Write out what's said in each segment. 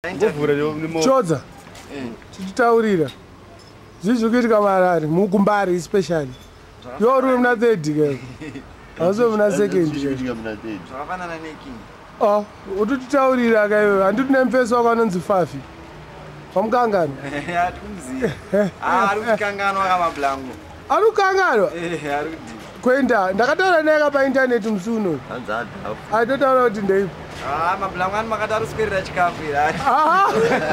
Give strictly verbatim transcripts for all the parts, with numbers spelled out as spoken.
Chola, tichitaurira zvizvikuitika Harare mukumbari especially your room na third ke also mna second zvakafanana neking oh utitaurira ka iwe handiti nemfeso wakanonzi Fafi pamukangano atumziya ari kukangano akamablango ari kukangano eh ari kudi kwenda ndakataura naye pa internet musuno anzada aitotaura kuti ndeipo ah mablango ani makataro skerera chikafu ira ah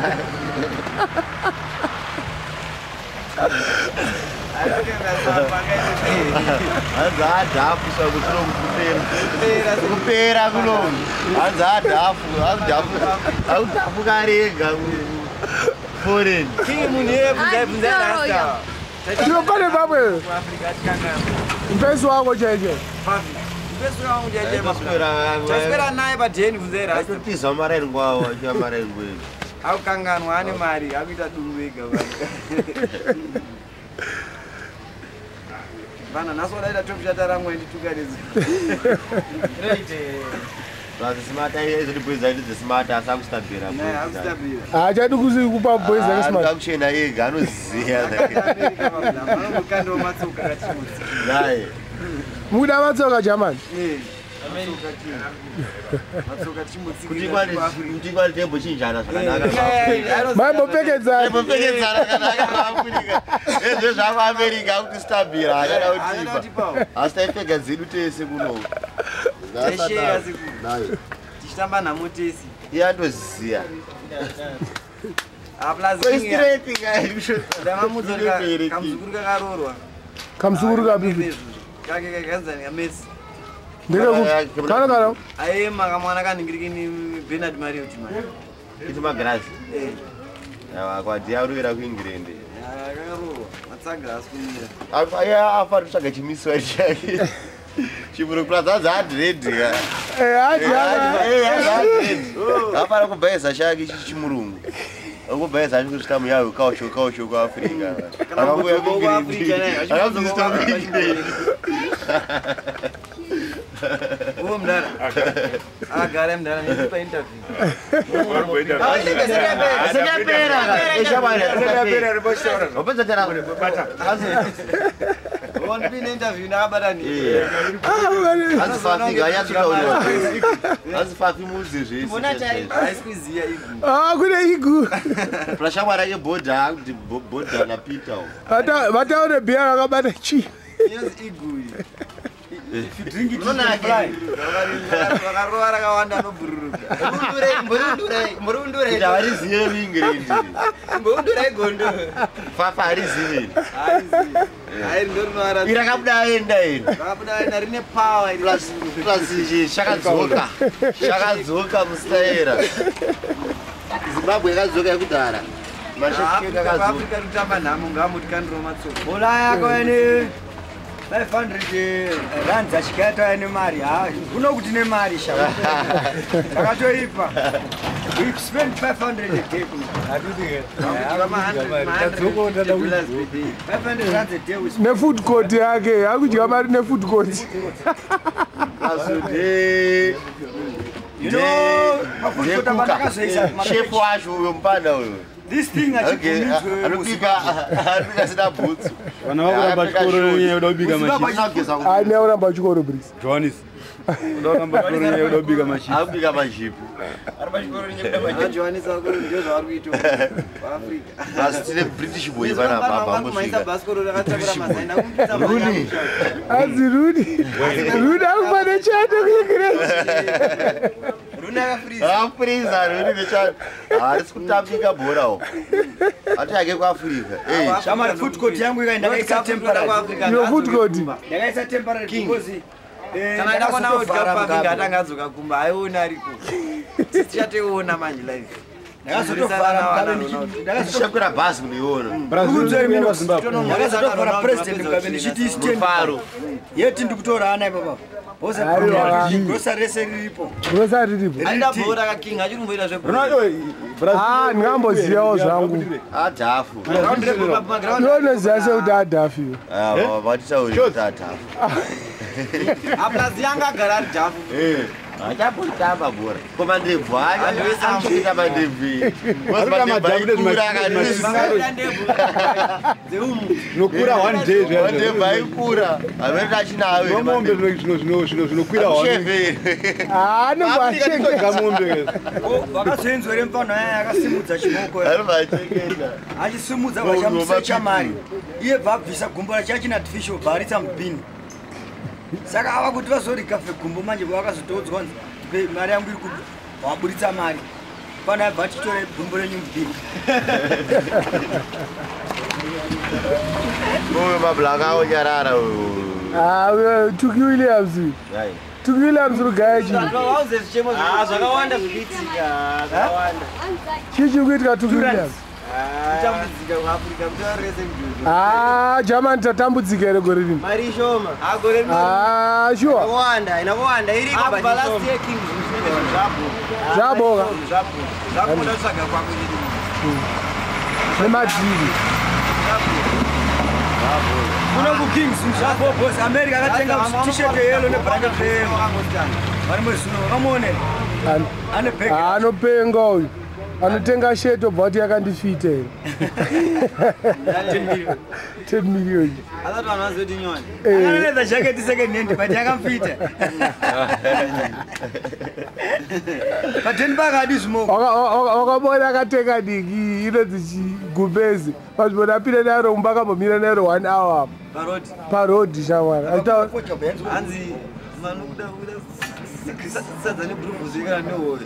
Azada afu swa kutlo kupera kupera kulo azada afu azada afu karega foreign kimu niye bunza bunza rasta Tino pale babwe Afrika tikanga mpeso wako jeje Fafi mpeso wangu jeje maspera maspera naye badeni bunza rasta tiza mara ngwawo ya mara ngwe au kanganwa ane mari akuita dumwega Bana nasoda ida top shata ramwe nditukanizi. Right. Bazi smart ayi izoti boys ayi smart asakustabira. Ne akustabira. Acha dukuzi kupa boys ayi smart. Akuchena yega anoziya. Mukando matsuka kachimutsi. Dai. Muda matsoka jamani. Eh. Amerika chini. Matsoka chimutsi. Kuti kwali kuti kwali tembo chinjana zvakanaka. Mambo pekedzana. Mambo pekedzana kanaka Afrika. Ezvo zvava America akutistabira akada utipa. Asitaipfeka zedu tese kuno. Teshe asiku. Nayo. Tichitamba namo tese. Iyandoziya. Aplazinga. Straight guys. Dama mudzorika kamzukuru kakarorwa. Kamzukuru kapi. Kake kakanzania Messi. Ndiko kana kana. Aye makamwana kaningiriki ni Bernard Mario chimani. Iti magrazi. Eh. Yawa kwati yaruira kuingirende. Yakarorwa. Matsaga asikumira. Apa ya afa tsvaga chimiswa chake. Chiburu plaza za dread ya. Eh aje eh apa kubheza chake chichimurungu. Ukubheza chikusvika muyawo kaosho kaosho kwa Afrika. Akabuya kwa Afrika naye. Akazista kuingirende. Uwo mdara. Agara mdara nipa interview. Sekapera. Eshabana. Sekapera riboshora. Opeza tena bata. One pin interview na abadani. ah Azifafi gaya tukaona. Azifafi muzi zve. Bona chai aisiziya igu. ah kune igu Plashamara ye boda boda na Peter. ata vataure bia rakabata chi Yes igu. If you drink it, you fly. Vakarova rakawanda nobururuka. Murundure, murundure, murundure. Ndavariziye vingirindi. Murundure gondo. Fafa hariziye. Hariziye. Hayi ndorinoara. Irakabuda enda ino. Rakabuda enda rine power. Plus plus shakadzoka. Shakadzoka mustaera. Zimbabwe yakadzoka yakudhara. Mashakeka kadzoka. Afrika rutamba nhamo ngamuti kandiro matsoka. Bola yako yani five hundred rand achikaita ine mari ha kuno kuti ne mari shaka akatoipa we spend five hundred a day Adudi. five hundred rand a day we spend. ne food court yake akudya mari ne food court Azude. you know mafuta matakazoisa Chef wacho uyo mpanda uyo. this thing achikunizwe Anobika anobika sina boots. Vana vakuramba chikoro nyaya yoda kubika maship. ani auramba chikoro please Johannes. Unoramba chikoro nyaya yoda kubika maship. Akubika maship. Arba chikoro nyeka maship. Johannes akuru ndio zvari kuita. Afrika. Basi tine British boy bana baba Maisa baskoro rakatakura mazaina kumpisa Rudi. azi rudi rudi akufane chato kuingire Runa kafriza. Ah freezer rudi necha. Ari sikutambika bora o. Ati yake kwa Afrika. Eh, shamari food court yangu ikaenda kaisa temporary yo food court ndakaisa temporary because kana ida kona udkapavinga atangadzoka kumba aiona ariko tichateona manje live ndakazotofara ndakashakura basi kuniona. Brazil mino Zimbabwe ndakazotofara president mugabe ndichiti stand Faro. yeti ndikutora ana baba bose grosa rese riripo rosa riripo aida bora ka king achirumboita zve Ronaldo Brazil. ah ngamboziyawo zvangu Adafu. ndonoziya sekuti adafi Ah, vatitauri kuti adafu. aplazi yanga agara ari dhafu Eh. Achapotamba bora. Koma ndebvu hayo anoita mandebvu. Koma ndebvu ikura kanisa. Nokura one day zvero. Ndebvu ikura. Amerika chinawe. Ngombe zvino zvino zvino zvinokwira one. Ah, nobashenge Gamombe. Vakazenzwere mfano yaya akasimudza chimoko. Ari vachengeta. Achisimudza vachamusecha mari. Iye bvabvisa gumbo rachachina artificial bharitsa mubhini. Saka ava kuti vazorikafe gumbo manje vakazotodzwa mari yangu iri kuda waburitsa mari pana abva titore gumbo renyu mubhini. Uyu mablaka onyarara uyu. Ah, Tuki Williams. Tuki Williams rugaya chii. Ah, zvakawanda zvikuitika, zvakawanda. Chii chiri kuitika Tuki Williams? Kutambudzika kuAfrica mutaurese ngizvo. Ah, German tatambudzika ere gore rino. Mari shoma. Ah, gore rino. Ah, sure. Inawanda, inawanda iri kwa Zvaboka. Zvaboka. Zvaboka saka kwa kweli. Nemadhiri. Kuna ku Kings mshapo boss America akatenga t-shirt yellow ne bracket yellow. Vari muzvino vakamuonera. Ane Ah, anopenga uyu. Anotenga shirt obva kuti yakandifita ere. ten million. Asati vanhu vazoti nyoni. Another jacket second hand but yakamfita. Pateni pakadi zvimoko. Wakabona akatenga diki inonzi chigumbezi. Pazvibona apinda naro mumba akambomira naro one hour apo. Parodi. Parodi shamwari. Hanzi manokuda kuda sadza nebruvuzi kana nehowe.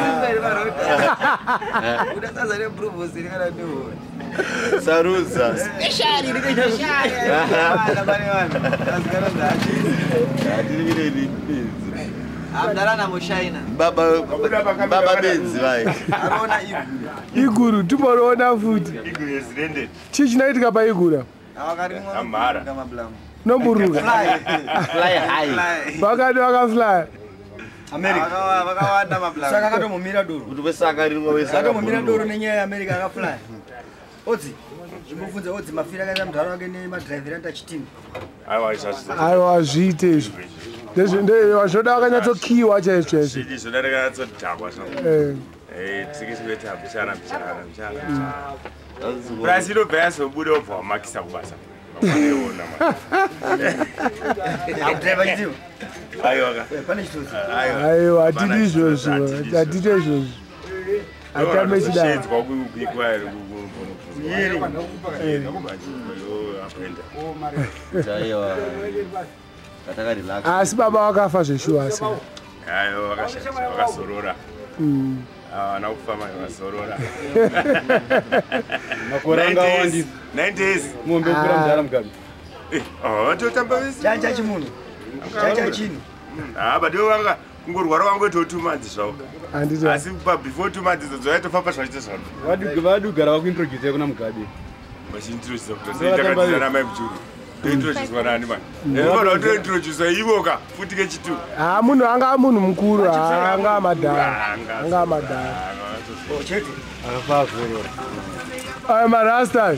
Kuda sadza nebruvuzi kana nehowe. Saruza. Especially ndike especially. Bana bana bana. Asikana ndati. Ndiri ngireni. Abdalana mushaina. Baba baba benzi vai. Arona iguru. Iguru timboona futi. Iguru is rented. Chii chinoitika paigura? Awakarimwa Mbare. kama blamu. Nomburuka. Fly high. Vakati vakafly. America. Vakawanda mablamu. Saka akatomumira doro. Kuti vesaka rimwe vesaka. Akatomumira doro nenyaya yeAmerica akafly. Odzi. Zvimbofunza odzi mafira akaita mudhara wake nemadhiraivheri anta chitima. Aiwa izvazvo. Aiwa zviite izvo. Zvoda wakanyatsokiwa chaizvo chaizvo. Zvidi zvoda rakanyatsotakwa zvo. Eh. Eh, tikisweta bichana bichana bichana. Price inobva yazobuda obva wamakisa kubasa. Wafanirona manje. Akudriva chitiwa. Aiwa ka. Pane chitozi. Aiwa hatidi izvozvo. Hatite izvozvo. Hatame chidaro. Shedzwa kubikwa ere yeri. Chaiwa. Kataka relax. Asi baba wakafa zveshuwa asi. Aiwa wakashasha wakazorora. Mm. Ah, nakufama wakazorora. Makoranga wandi. nine days. Mombe kura mudhara mugabi. Eh, oh, totamba wisi. Chacha chimunhu. Chacha chino. Ah, but you wanga kungorwara wangu to two months zvawo. Handiti. Asi before two months zoya tofafa zvaite zvaro. Vadu vadu gara vakuintroduce kuna mugabi. Machintroduce kuti ndakadzira na mai mjuru. Introduce nani man. Ndinoda kuti introduce ivoka futi ke chitu. Ah, munhu anga munhu mukuru, anga madhara. Anga madhara. Oh, chete. Akafa zorora. Ai marasta.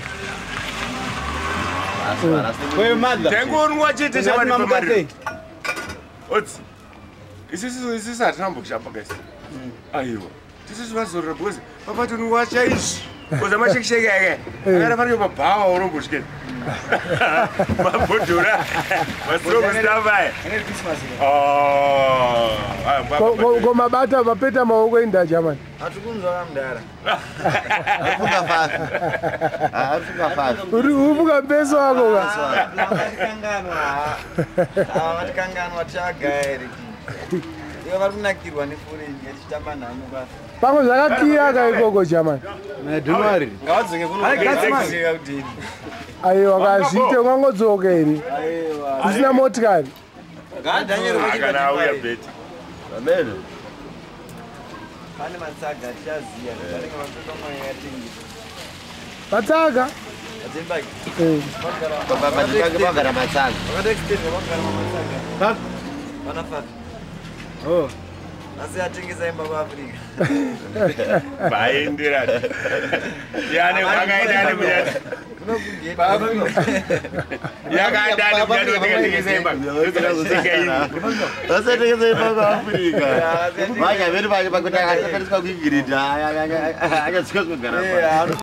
Wewe madha. Tengonwa chete chabari pamari. Otsi. Isisi isisi atambo kushapa guys. Aiwa. Tisisi vazorora because papa tonwacha izvi. Koza mashekisheke yake. Akara fari pabhawa uromboshike. Mabhodhora. Masoro mustava. Ane Christmas. Oh. Koma bata mapeta maoko inda jamani. Hatikunzwa kamudhara. Afunga fast. Ah, afunga fast. Uri uvuka mpeso wako ka. Vatikanganwa. Ava vatikanganwa tichagairi. Ivo vari kunakirwa neforeign yatichitamba nhamo basa. Pamwe zvakakiya ikoko jamani. January. Ngavadzoke kuno. Ngavadzoke kudini. Aiwa kazvite ungangodzoka ere. Aiwa. Usina motikari. Ngadhanyero Kana auya beti. Amen. Pane matsaga tichaziya vanenge vatoto mwana yakatengesa. Matsaga? Adzembaki. Eh. Baba ndikange bagara matsaga. Vakatoextend vakagara mamatsaga. Ha? Vana fatu. Oh. Asi atengesa imba kuAfrica. Vaendera. Yani vakaenda nemuyati. yakadani kuyadotekatengesa vasatekesa ipaku afrika vanya veri vacho pakuti akasapereswa kuingirita anyadzika kugara